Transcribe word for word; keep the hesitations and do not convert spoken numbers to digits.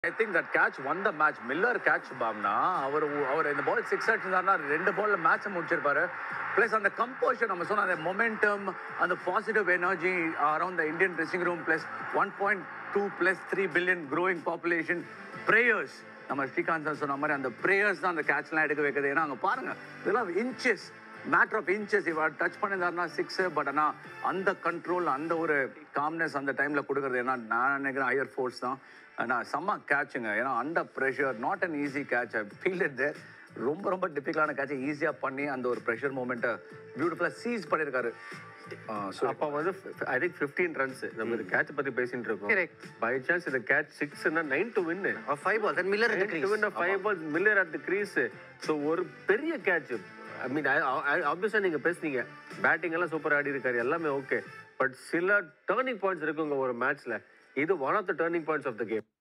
I think that catch won the match. Miller catch பாம்னா அவர் அவர் இந்த பால் six அடிச்சிருந்தாருன்னா ரெண்டு பால்ல மேட்ச் முடிச்சிருப்பாரு. பிளஸ் அந்த கம்போஷர் நம்ம சொன்ன அந்த மொமெண்டம் அந்த positive energy around the Indian dressing room plus one point two plus three billion growing population prayers நம்ம ஸ்ரீகாந்த் சார் சொன்ன மாதிரி அந்த ப்ரேயர்ஸ் தான் அந்த கேட்ச்லாம் எடுக்க வைக்கிறது. ஏன்னா அங்கே பாருங்க இதெல்லாம் இன்ச்சஸ் மேட்டர் ஆஃப் இன்ச்சஸ் இவர் டச் பண்ணியிருந்தாருன்னா சிக்ஸு. பட் ஆனால் அந்த கண்ட்ரோல் அந்த ஒரு காம்னஸ் அந்த டைமில் கொடுக்குறது ஏன்னா நான் நினைக்கிறேன் ஹையர் ஃபோர்ஸ் தான். நான் செம்ம கேட்சுங்க. ஏன்னா under pressure not an easy catch. I feel it there. ரொம்ப ரொம்ப டிஃபிகல்ட்டான கேட்சை ஈஸியாக பண்ணி அந்த ஒரு ப்ரெஷர் மூமெண்ட்டை பியூட்டிஃபுல்லாக சீஸ் பண்ணியிருக்காரு. ஸோ அப்போ வந்து ஐ திங்க் ஃபிஃப்டீன் ரன்ஸ் நம்ம இந்த கேட்ச் பற்றி பேசிட்டு இருக்கோம். பை சான்ஸ் இந்த கேட்ச் சிக்ஸ்னா nine to win five balls and Miller at the crease. Five balls Miller at the crease. So ஒரு பெரிய கேட்ச். ஐ மீன் ஆப்வியஸாக நீங்கள் பேசுனீங்க பேட்டிங் எல்லாம் சூப்பர் ஆடி இருக்காரு எல்லாமே ஓகே. பட் சில டேர்னிங் பாயிண்ட்ஸ் இருக்குங்க ஒரு மேட்ச்ல. இது one of the turning points of the game.